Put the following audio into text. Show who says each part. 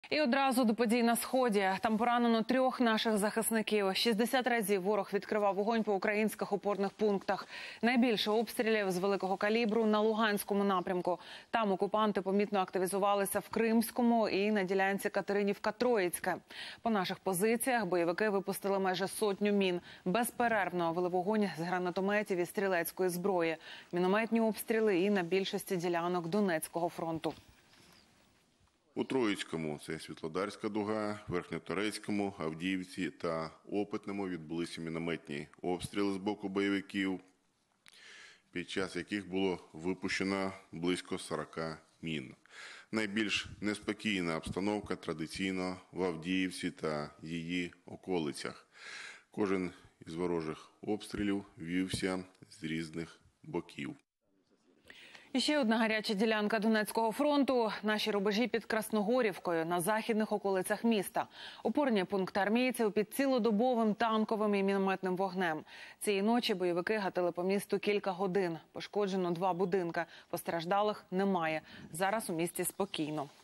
Speaker 1: І одразу до подій на Сході. Там поранено 3 наших захисників. 60 разів ворог відкривав вогонь по українських опорних пунктах. Найбільше обстрілів з великого калібру на Луганському напрямку. Там окупанти помітно активізувалися в Кримському і на ділянці Катеринівка-Троїцьке. По наших позиціях бойовики випустили майже 100 мін. Безперервно вели вогонь з гранатометів і стрілецької зброї. Мінометні обстріли і на більшості ділянок Донецького фронту.
Speaker 2: У Троїцькому – це Світлодарська дуга, Верхньоторецькому, Авдіївці та Опитному відбулися мінометні обстріли з боку бойовиків, під час яких було випущено близько 40 мін. Найбільш неспокійна обстановка традиційно в Авдіївці та її околицях. Кожен із ворожих обстрілів вівся з різних боків.
Speaker 1: І ще одна гаряча ділянка Донецького фронту. Наші рубежі під Красногорівкою, на західних околицях міста. Опорні пункти армійців під цілодобовим танковим і мінометним вогнем. Цієї ночі бойовики гатили по місту кілька годин. Пошкоджено 2 будинки. Постраждалих немає. Зараз у місті спокійно.